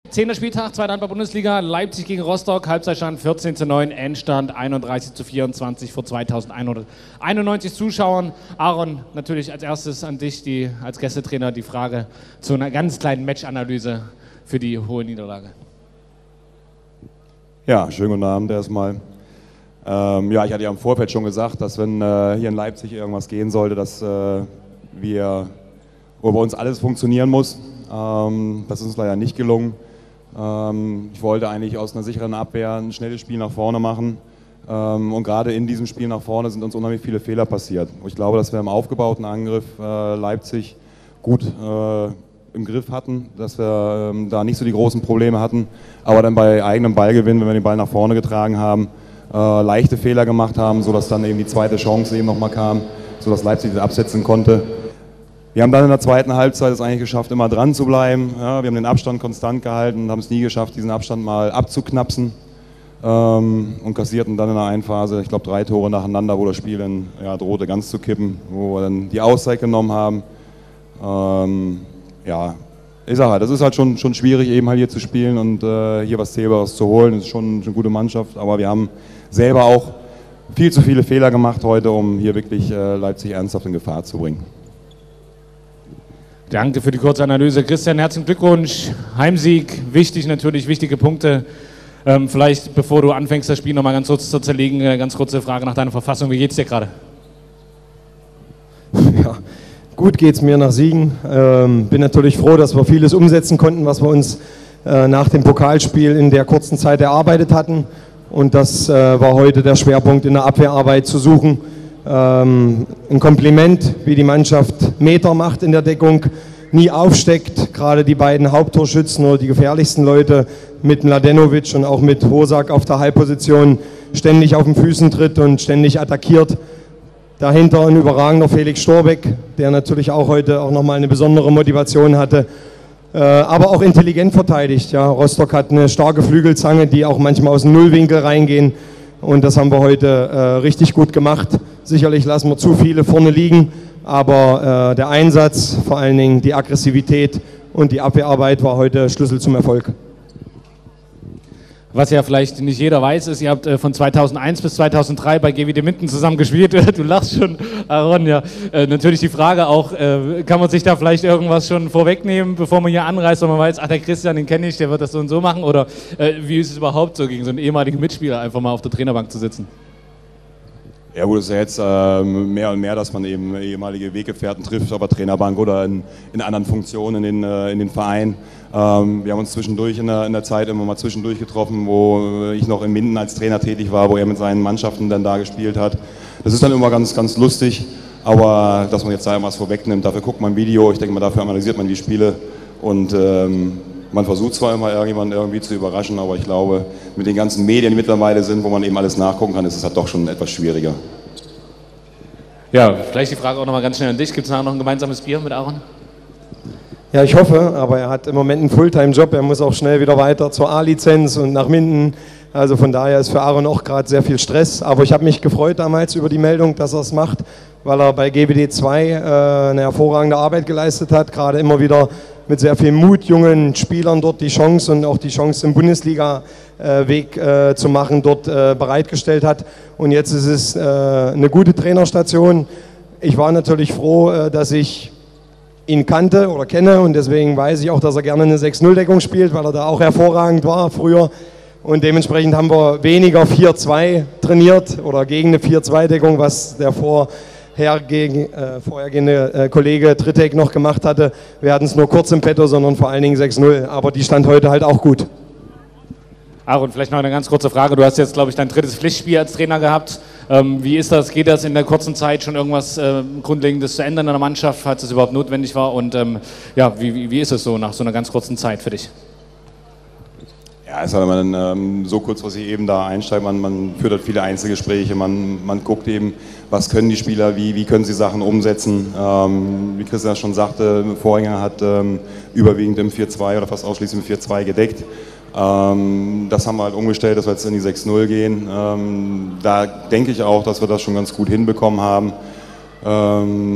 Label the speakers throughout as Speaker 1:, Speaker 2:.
Speaker 1: 10. Spieltag, 2. Handball-Bundesliga, Leipzig gegen Rostock, Halbzeitstand 14:9, Endstand 31:24 vor 2191 Zuschauern. Aaron, natürlich als erstes an dich, als Gästetrainer, die Frage zu einer ganz kleinen Matchanalyse für die hohe Niederlage.
Speaker 2: Ja, schönen guten Abend erstmal. Ja, ich hatte ja im Vorfeld schon gesagt, dass wenn hier in Leipzig irgendwas gehen sollte, dass bei uns alles funktionieren muss. Das ist uns leider nicht gelungen. Ich wollte eigentlich aus einer sicheren Abwehr ein schnelles Spiel nach vorne machen. Und gerade in diesem Spiel nach vorne sind uns unheimlich viele Fehler passiert. Ich glaube, dass wir im aufgebauten Angriff Leipzig gut im Griff hatten, dass wir da nicht so die großen Probleme hatten. Aber dann bei eigenem Ballgewinn, wenn wir den Ball nach vorne getragen haben, leichte Fehler gemacht haben, sodass dann eben die zweite Chance eben nochmal kam, sodass Leipzig das absetzen konnte. Wir haben dann in der zweiten Halbzeit es eigentlich geschafft, immer dran zu bleiben. Ja, wir haben den Abstand konstant gehalten und haben es nie geschafft, diesen Abstand mal abzuknapsen. Und kassierten dann in der einen Phase, ich glaube 3 Tore nacheinander, wo das Spiel dann drohte ganz zu kippen, wo wir dann die Auszeit genommen haben. Ja, ich sage halt, das ist halt schon schwierig, eben halt hier zu spielen und hier was Zählbares zu holen. Das ist schon eine gute Mannschaft, aber wir haben selber auch viel zu viele Fehler gemacht heute, um hier wirklich Leipzig ernsthaft in Gefahr zu bringen.
Speaker 1: Danke für die kurze Analyse. Christian, herzlichen Glückwunsch. Heimsieg, wichtig natürlich, wichtige Punkte. Vielleicht, bevor du anfängst, das Spiel nochmal ganz kurz zu zerlegen, ganz kurze Frage nach deiner Verfassung. Wie geht's dir gerade?
Speaker 3: Ja, gut geht's mir nach Siegen. Bin natürlich froh, dass wir vieles umsetzen konnten, was wir uns nach dem Pokalspiel in der kurzen Zeit erarbeitet hatten. Und das war heute der Schwerpunkt in der Abwehrarbeit zu suchen. Ein Kompliment, wie die Mannschaft Meter macht in der Deckung, nie aufsteckt, gerade die beiden Haupttorschützen oder die gefährlichsten Leute mit Mladenovic und auch mit Hosak auf der Halbposition ständig auf den Füßen tritt und ständig attackiert. Dahinter ein überragender Felix Storbeck, der natürlich auch heute auch nochmal eine besondere Motivation hatte, aber auch intelligent verteidigt. Ja, Rostock hat eine starke Flügelzange, die auch manchmal aus dem Nullwinkel reingehen. Und das haben wir heute richtig gut gemacht. Sicherlich lassen wir zu viele vorne liegen, aber der Einsatz, vor allen Dingen die Aggressivität und die Abwehrarbeit war heute Schlüssel zum Erfolg.
Speaker 1: Was ja vielleicht nicht jeder weiß, ist, ihr habt von 2001 bis 2003 bei GWD Minden zusammen gespielt. Du lachst schon, Aaron, ja. Natürlich die Frage auch, kann man sich da vielleicht irgendwas schon vorwegnehmen, bevor man hier anreist und man weiß, ach, der Christian, den kenne ich, der wird das so und so machen? Oder wie ist es überhaupt so, gegen so einen ehemaligen Mitspieler einfach mal auf der Trainerbank zu sitzen?
Speaker 2: Ja gut, es ist ja jetzt mehr und mehr, dass man eben ehemalige Weggefährten trifft, aber Trainerbank oder in anderen Funktionen in den Verein. Wir haben uns zwischendurch in der Zeit immer mal zwischendurch getroffen, wo ich noch in Minden als Trainer tätig war, wo er mit seinen Mannschaften dann da gespielt hat. Das ist dann immer ganz, ganz lustig, aber dass man jetzt da was vorwegnimmt, dafür guckt man ein Video, ich denke mal, dafür analysiert man die Spiele und man versucht zwar immer irgendjemanden irgendwie zu überraschen, aber ich glaube, mit den ganzen Medien, die mittlerweile sind, wo man eben alles nachgucken kann, ist es halt doch schon etwas schwieriger.
Speaker 1: Ja, vielleicht die Frage auch nochmal ganz schnell an dich. Gibt es nachher noch ein gemeinsames Bier mit Aaron?
Speaker 3: Ja, ich hoffe, aber er hat im Moment einen Fulltime-Job. Er muss auch schnell wieder weiter zur A-Lizenz und nach Minden. Also von daher ist für Aaron auch gerade sehr viel Stress. Aber ich habe mich gefreut damals über die Meldung, dass er es macht, weil er bei GWD 2 eine hervorragende Arbeit geleistet hat. Gerade immer wieder mit sehr viel Mut jungen Spielern dort die Chance und auch die Chance im Bundesliga-Weg zu machen, dort bereitgestellt hat. Und jetzt ist es eine gute Trainerstation. Ich war natürlich froh, dass ich ihn kannte oder kenne und deswegen weiß ich auch, dass er gerne eine 6-0-Deckung spielt, weil er da auch hervorragend war früher. Und dementsprechend haben wir weniger 4-2 trainiert oder gegen eine 4-2-Deckung, was der vorhergehende Kollege Trittek noch gemacht hatte. Wir hatten es nur kurz im Petto, sondern vor allen Dingen 6-0, aber die stand heute halt auch gut.
Speaker 1: Aaron, vielleicht noch eine ganz kurze Frage. Du hast jetzt, glaube ich, dein 3. Pflichtspiel als Trainer gehabt. Wie ist das? Geht das in der kurzen Zeit schon irgendwas Grundlegendes zu ändern in der Mannschaft, falls es überhaupt notwendig war? Und ja, wie ist es so nach so einer ganz kurzen Zeit für dich?
Speaker 2: Ja, es ist halt, wenn man so kurzfristig eben da einsteigt, man führt halt viele Einzelgespräche, man guckt eben, was können die Spieler, wie können sie Sachen umsetzen. Wie Christian schon sagte, Vorgänger hat überwiegend im 4-2 oder fast ausschließlich im 4-2 gedeckt. Das haben wir halt umgestellt, dass wir jetzt in die 6-0 gehen. Da denke ich auch, dass wir das schon ganz gut hinbekommen haben.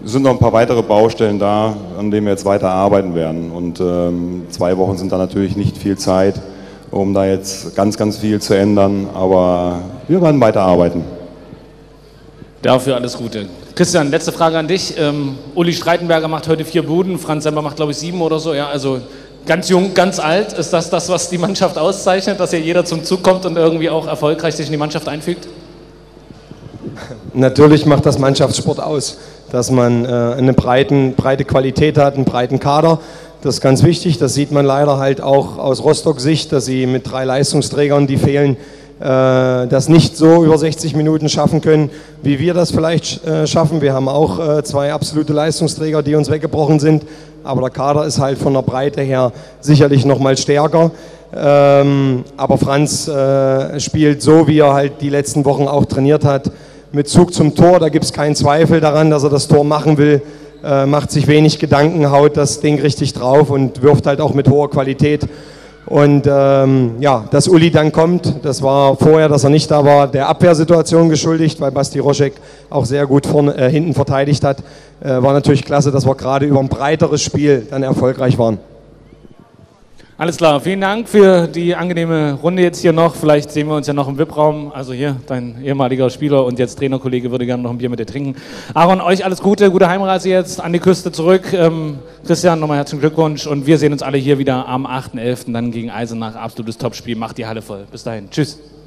Speaker 2: es sind noch ein paar weitere Baustellen da, an denen wir jetzt weiter arbeiten werden. Und 2 Wochen sind da natürlich nicht viel Zeit, um da jetzt ganz, ganz viel zu ändern. Aber wir werden weiter arbeiten.
Speaker 1: Dafür alles Gute. Christian, letzte Frage an dich. Uli Streitenberger macht heute 4 Buden, Franz Semper macht, glaube ich, 7 oder so. Ja, also ganz jung, ganz alt. Ist das das, was die Mannschaft auszeichnet, dass hier jeder zum Zug kommt und irgendwie auch erfolgreich sich in die Mannschaft einfügt?
Speaker 3: Natürlich macht das Mannschaftssport aus, dass man eine breite Qualität hat, einen breiten Kader. Das ist ganz wichtig. Das sieht man leider halt auch aus Rostock-Sicht, dass sie mit 3 Leistungsträgern, die fehlen, das nicht so über 60 Minuten schaffen können, wie wir das vielleicht schaffen. Wir haben auch 2 absolute Leistungsträger, die uns weggebrochen sind, aber der Kader ist halt von der Breite her sicherlich noch mal stärker. Aber Franz spielt so, wie er halt die letzten Wochen auch trainiert hat, mit Zug zum Tor. Da gibt es keinen Zweifel daran, dass er das Tor machen will, macht sich wenig Gedanken, haut das Ding richtig drauf und wirft halt auch mit hoher Qualität. Und ja, dass Uli dann kommt, das war vorher, dass er nicht da war, der Abwehrsituation geschuldigt, weil Basti Roschek auch sehr gut hinten verteidigt hat. War natürlich klasse, dass wir gerade über ein breiteres Spiel dann erfolgreich waren.
Speaker 1: Alles klar, vielen Dank für die angenehme Runde jetzt hier noch. Vielleicht sehen wir uns ja noch im VIP-Raum. Also hier, dein ehemaliger Spieler und jetzt Trainerkollege würde gerne noch ein Bier mit dir trinken. Aaron, euch alles Gute, gute Heimreise jetzt an die Küste zurück. Christian, nochmal herzlichen Glückwunsch und wir sehen uns alle hier wieder am 8.11. dann gegen Eisenach. Absolutes Topspiel, macht die Halle voll. Bis dahin, tschüss.